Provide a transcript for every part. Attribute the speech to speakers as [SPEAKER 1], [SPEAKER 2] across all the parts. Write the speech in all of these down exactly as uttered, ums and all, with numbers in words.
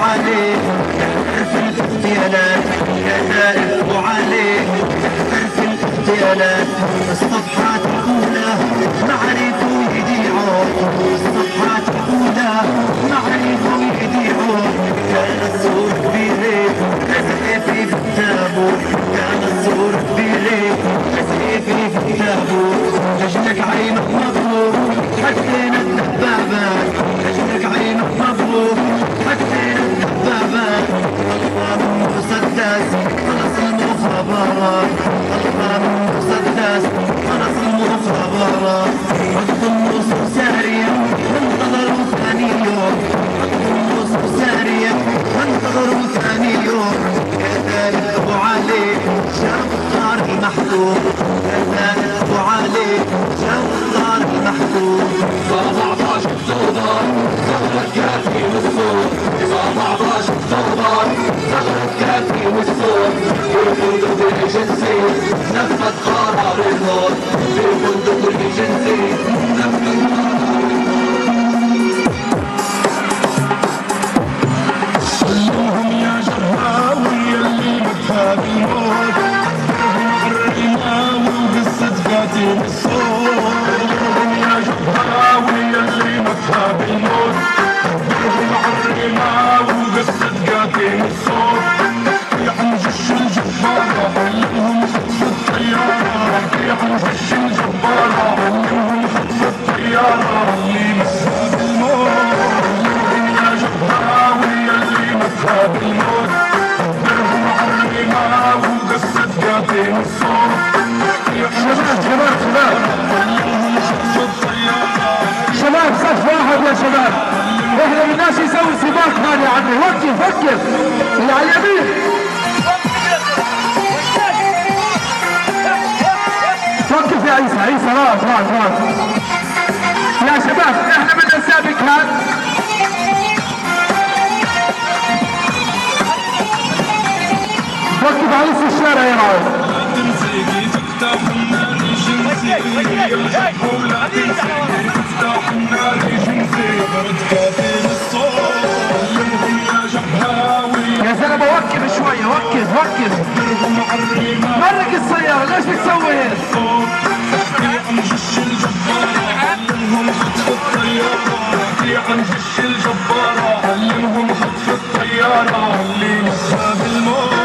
[SPEAKER 1] عليه في الاغتيالات يا زائد وعليه في الاغتيالات الصفحات الأولى معرفة ويديعون الصفحات الأولى معرفة ويديعون كان الزور بيليك سيفي في التابوت كان الزور بيليك سيفي في التابوت رجلك عينك مضروب حدينا الدبابات رجلك عينك مضروب حدينا الدبابات طلقة من مسدس خلص المخابرات طلقة من مسدس خلص المخابرات رد النصوص سارية وانتظروا ثاني يوم رد النصوص سارية وانتظروا ثاني يوم يا زائد أبو علي شاف الطار المحبوب يا زائد أبو علي شاف الطار المحبوب
[SPEAKER 2] سبعتاشر اكتوبر ثغرة كافي والصوت سبعتاشر اكتوبر ثغرة كافي والصوت بالبندق الجنسي نفذ قرار الموت بالبندق الجنسي نفذ قرار الموت
[SPEAKER 3] كلهم يا جراوي اللي متهاب الموت الرماوي وقصة قاتل الصوت كلهم يا جراوي اللي متهاب الموت الرماوي وقصة قاتل الصوت يا عم جيش الجبارة علمهم خطف الطيارة يا عم جيش الجبارة علمهم خطف الطيارة اللي متهاب الموت كلهم يا جراوي اللي متهاب الموت درهم عالرماء وقصة قاتل الصوت
[SPEAKER 4] شباب شباب شباب شباب صف واحد يا شباب احنا بدناش يسوي سباق هذا يا عمي وقف وقف اللي على اليمين وقف يا عيسى عيسى راس راس راس يا شباب احنا بدنا نسابق هذا وقف على نص الشارع يا راس يا زلمه وقف شويه وقف وقف مرق السياره ليش بتسوي هيك؟
[SPEAKER 3] يا عم جيش الجبارة علمهم خطف الطيارة يا عم جيش الجبارة علمهم خطف الطيارة اللي مشى بالموت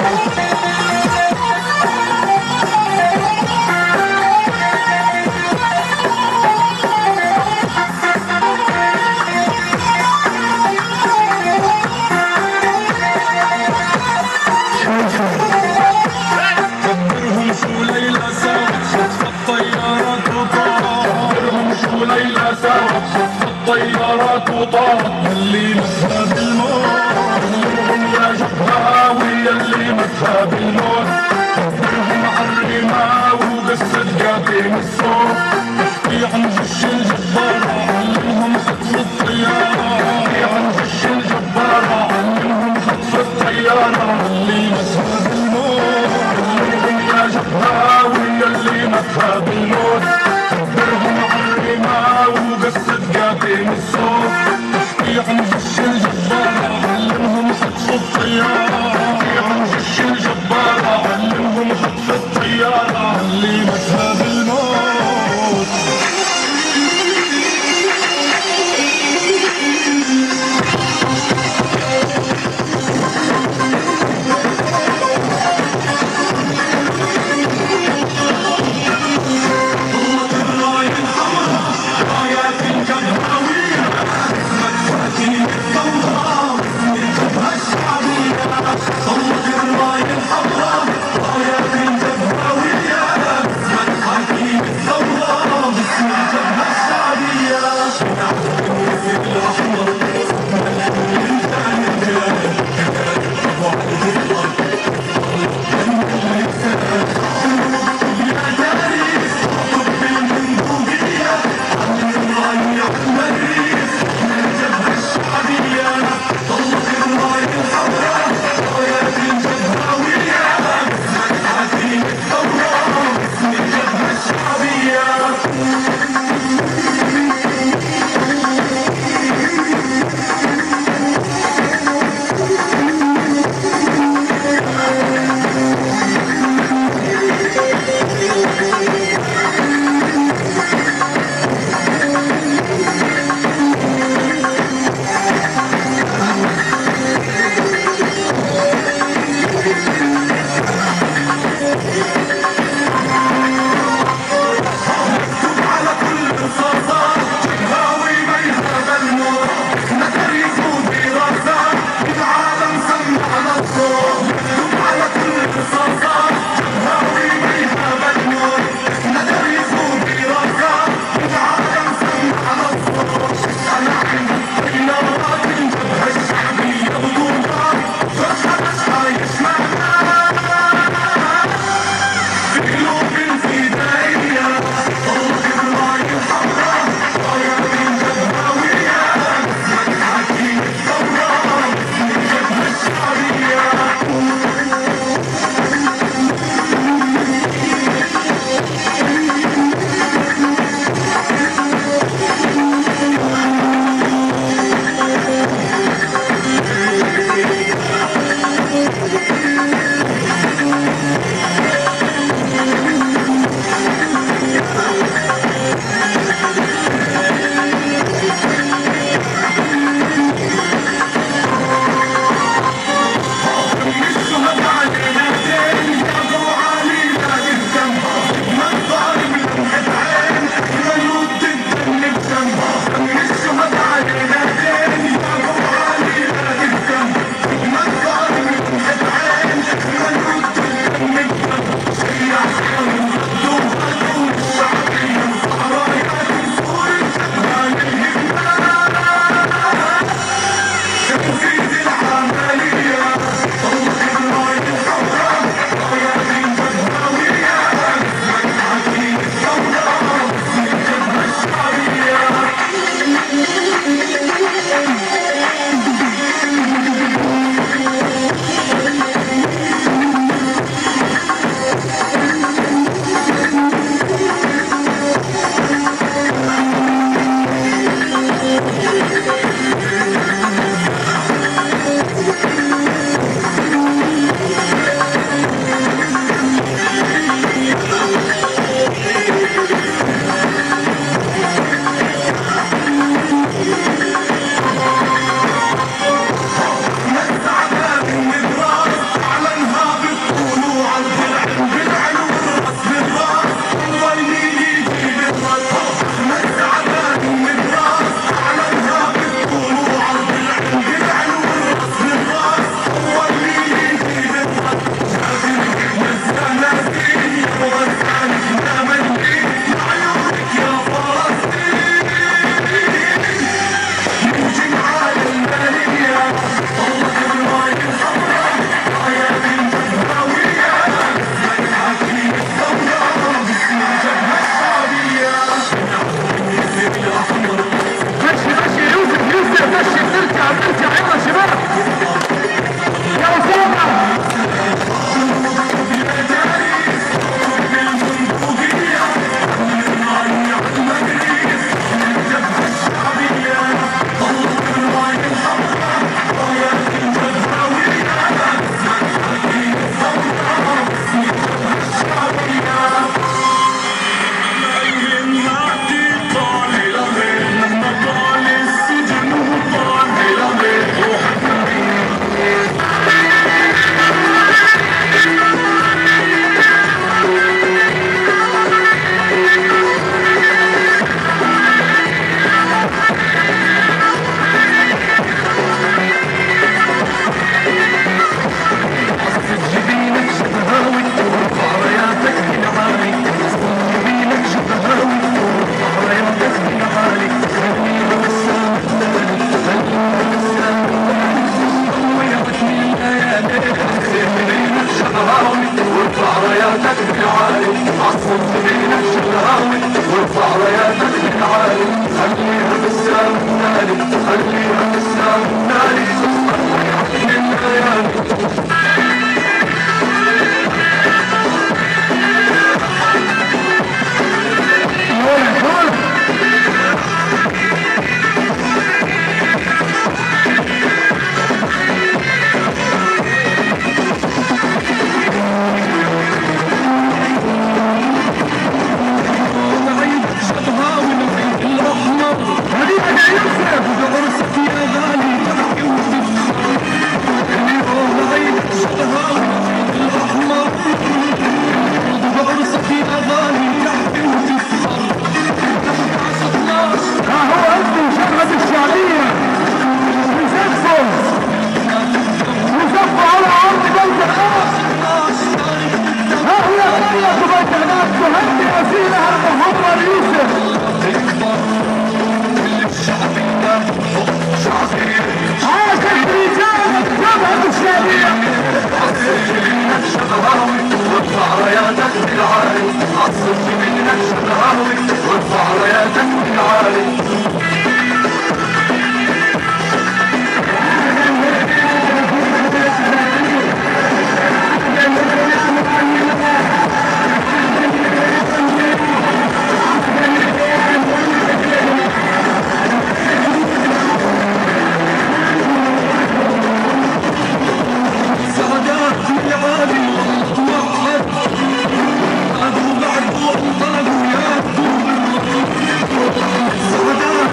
[SPEAKER 3] كبرهم شو ليلى سوا خطف الطيارات وطار كبرهم شو ليلى سوا خطف الطيارات وطار اللي مسها بالموت كبرهم يا جبهاوي اللي مسها بالموت كبرهم عالرماء وقصة قاتل الصوت احكي عن جيش الجبارة علمهم خطف الطيارة احكي عن جيش الجبارة علمهم خطف الطيارة اللي مسها بالموت كبرهم يا جبهاوي اللي مسها بالموت كبرهم عالرماء وقصة قاتل الصوت احكي عن جيش الجبارة علمهم خطف الطيارة احكي عن جيش الجبارة علمهم خطف الطيارة اللي مسها بالموت
[SPEAKER 2] والنالي خليها تسنى والنالي تصبح الليالي
[SPEAKER 1] سعداء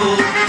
[SPEAKER 1] الجمهور